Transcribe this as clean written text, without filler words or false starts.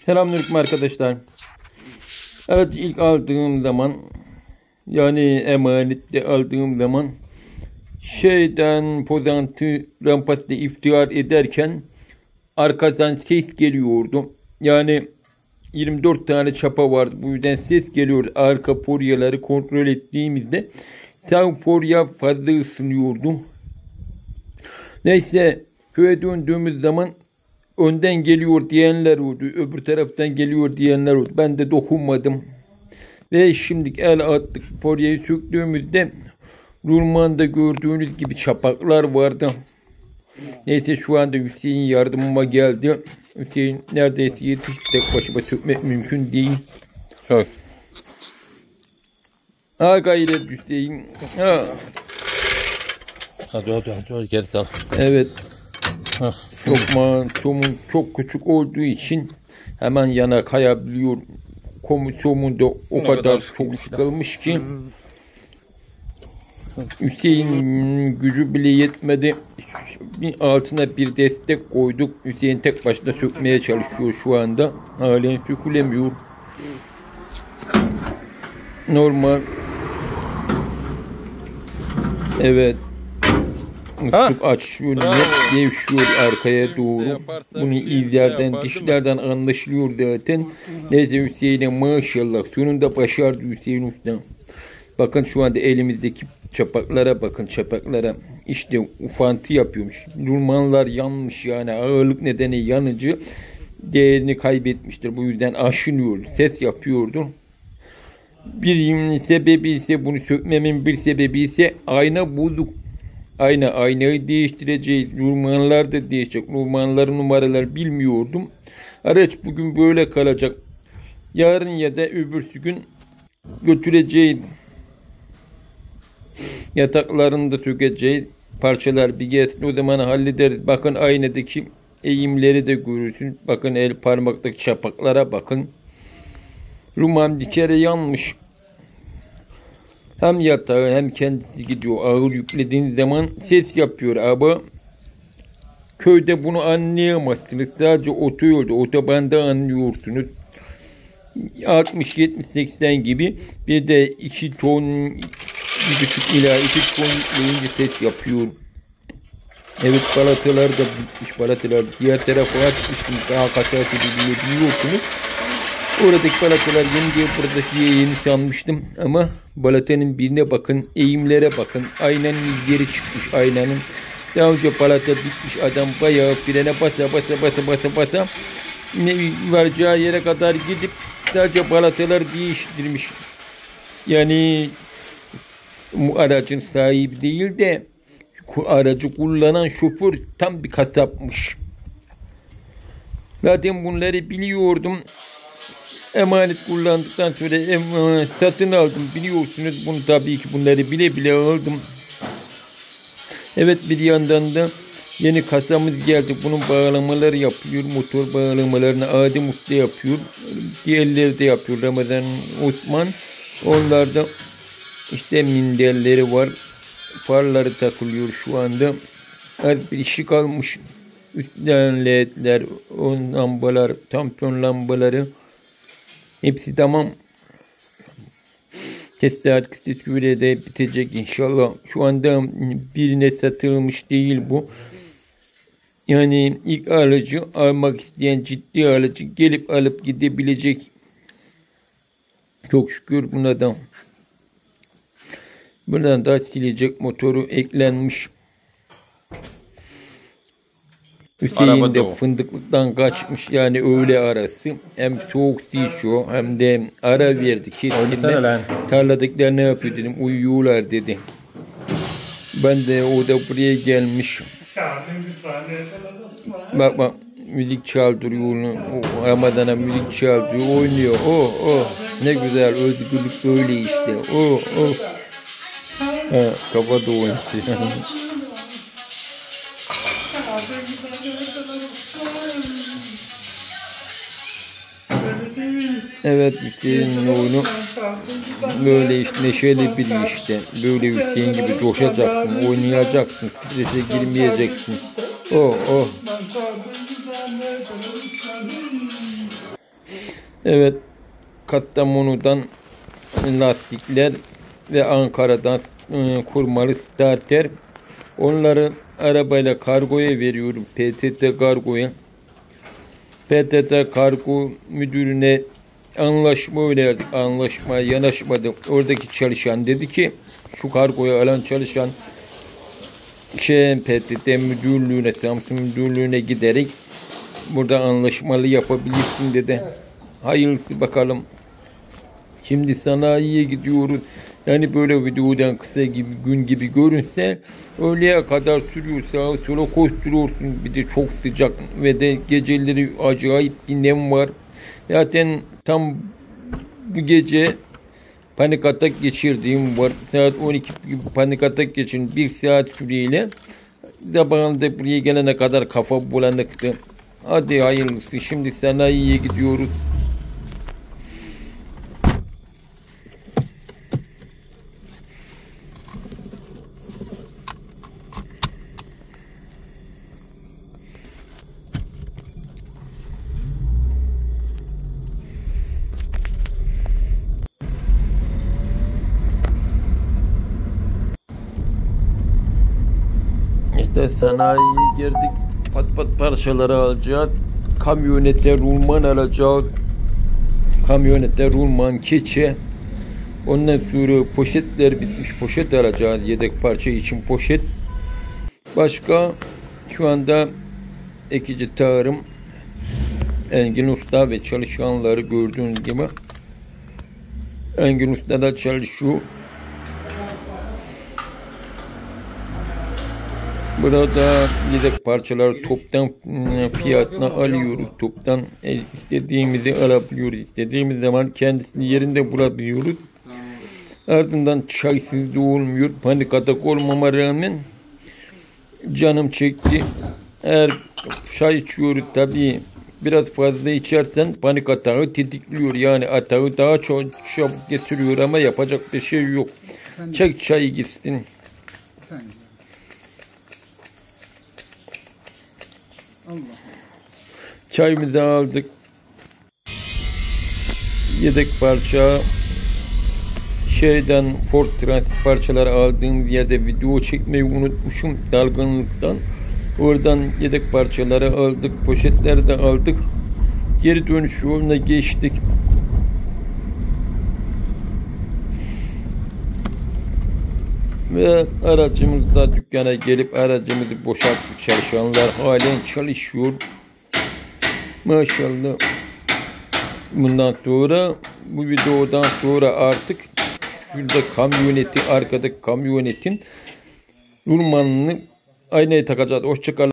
Selamünaleyküm arkadaşlar. Evet, ilk aldığım zaman, yani emanette aldığım zaman pozantı rampatta iftihar ederken arkadan ses geliyordu. Yani 24 tane çapa vardı. Bu yüzden ses geliyordu. Arka poryaları kontrol ettiğimizde sağ porya fazla ısınıyordu. Neyse, köye döndüğümüz zaman önden geliyor diyenler oldu. Öbür taraftan geliyor diyenler oldu. Ben de dokunmadım. Ve şimdi el attık. Poryayı söktüğümüzde Rulman'da gördüğünüz gibi çapaklar vardı. Neyse, şu anda Hüseyin yardımıma geldi. Hüseyin neredeyse yetişti. Tek başıma sökmek mümkün değil. Evet. Ha gayret Hüseyin. Ha. Hadi geri sal. Evet. Somun çok küçük olduğu için hemen yana kayabiliyor. Somun da o kadar çok sıkılmış ki Hüseyin gücü bile yetmedi. Altına bir destek koyduk. Hüseyin tek başına sökmeye çalışıyor şu anda. Halen sökülemiyor. Normal. Evet. Musluk açıyor, gevşiyor arkaya doğru. Bunu izlerden, dişlerden anlaşılıyor zaten. Neyse, Hüseyin'e maşallah. Sonunda başardı Hüseyin Usta. Bakın şu anda elimizdeki çapaklara bakın, çapaklara. İşte ufantı yapıyormuş. Rulmanlar yanmış, yani ağırlık nedeni yanıcı. Değerini kaybetmiştir. Bu yüzden aşınıyordu. Ses yapıyordu. Bir sebebi ise, bunu sökmemin bir sebebi ise ayna bozuk. Aynayı değiştireceğiz. Rulmanlar da değişecek. Rulmanların numaraları bilmiyordum. Araç bugün böyle kalacak. Yarın ya da öbürsü gün götüreceğiz. Yataklarını da sökeceğiz. Parçalar bir gelsin, o zaman hallederiz. Bakın aynadaki eğimleri de görürsün. Bakın el parmaktaki çapaklara bakın. Rulman bir kere yanmış. Hem yatağı hem kendisi gidiyor. Ağır yüklediğiniz zaman ses yapıyor ama köyde bunu anlayamazsınız. Sadece otoyolda, otobanda anlıyorsunuz. 60, 70, 80 gibi, bir de 2 ton, 1,5 ila 2 ton yükleyince ses yapıyor. Evet, balatalar da bitmiş. Balatalar diğer tarafa açmıştım. Daha kaç artı biliyorsunuz. Oradaki balatalar yeni diye buradaki yeni sanmıştım ama balatanın birine bakın, eğimlere bakın. Aynanın izleri çıkmış, aynanın. Daha önce balata bitmiş, adam bayağı frene basa ne varacağı yere kadar gidip sadece balatalar değiştirmiş. Yani bu aracın sahibi değil de aracı kullanan şoför tam bir kasapmış. Zaten bunları biliyordum. Emanet kullandıktan sonra satın aldım, biliyorsunuz. Bunu tabii ki bunları bile aldım. Evet, bir yandan da yeni kasamız geldi. Bunun bağlamaları yapıyor. Motor bağlamalarını Adem Usta yapıyor. Diğerleri de yapıyor. Ramazan, Osman. Onlarda işte minderleri var. Farları takılıyor şu anda. Her bir işi kalmış. Üstten ledler, lambalar, tampon lambaları. Hepsi tamam. Tesisat kısa sürede bitecek inşallah. Şu anda birine satılmış değil bu. Yani ilk alıcı, almak isteyen ciddi alıcı gelip alıp gidebilecek. Çok şükür buna da. Buradan da silecek motoru eklenmiş. Hüseyin de fındıklıktan kaçmış, yani öğle arası. Hem soğuk şişiyor hem de ara verdi. Kendine tarladakiler ne yapıyor dedim. Uyuyorlar dedi. Ben de o da buraya gelmiş. Bak müzik çaldırıyor. Ramazan'a müzik çaldırıyor. Oynuyor. Ne güzel özgürlük böyle işte. Kafa da oynuyor. Evet, Hüseyin'in oyunu böyle işte, neşeli bir işte. Böyle Hüseyin gibi coşacaksın, oynayacaksın, strese girmeyeceksin. Evet, Kastamonu'dan lastikler ve Ankara'dan kurmalı starter. Onları arabayla kargoya veriyorum. PTT kargoya. PTT kargo müdürüne anlaşma verdik. Anlaşmaya yanaşmadı. Oradaki çalışan dedi ki şu kargoyu alan çalışan PTT müdürlüğüne, Samsun müdürlüğüne giderek burada anlaşmalı yapabilirsin dedi. Hayırlısı bakalım. Şimdi sanayiye gidiyoruz. Yani böyle videodan kısa gibi, gün gibi görünse öğleye kadar sürüyor, sağa sola koşturuyorsun. Bir de çok sıcak ve de geceleri acayip bir nem var. Zaten tam bu gece panik atak geçirdiğim var. Saat 12 gibi panik atak geçirdim. 1 saat süreyle. Zamanında buraya gelene kadar kafa bulanıktı. Hadi hayırlısı. Şimdi sanayiye gidiyoruz. İşte sanayiye girdik. Pat pat parçaları alacağız. Kamyonete rulman alacağız. Kamyonete rulman, keçe. Ondan sonra poşetler bitmiş. Poşet alacağız. Yedek parça için poşet. Başka şu anda ekici tarım Engin Usta ve çalışanları gördüğünüz gibi Engin Usta da çalışıyor. Burada yedek parçaları toptan fiyatına alıyoruz. Toptan istediğimizi alabiliyoruz. İstediğimiz zaman kendisini yerinde bulabiliyoruz. Ardından çaysız da olmuyor. Panik atak olmama rağmen canım çekti. Eğer çay içiyoruz tabii biraz fazla içersen panik atağı tetikliyor. Yani atağı daha çok çabuk getiriyor ama yapacak bir şey yok. Çek çay gitsin. Efendim. Allah. Çayımızı aldık. Yedek parça Ford Transit parçaları aldığım yerde video çekmeyi unutmuşum dalgınlıktan. Oradan yedek parçaları aldık. Poşetleri de aldık. Geri dönüş yoluna geçtik. Ve aracımızla dükkana gelip aracımızı boşalttık. Çalışanlar halen çalışıyor. Maşallah. Bundan sonra bu videodan sonra artık şurada kamyoneti, arkadaki kamyonetin rulmanını aynaya takacağız. Hoşçakalın.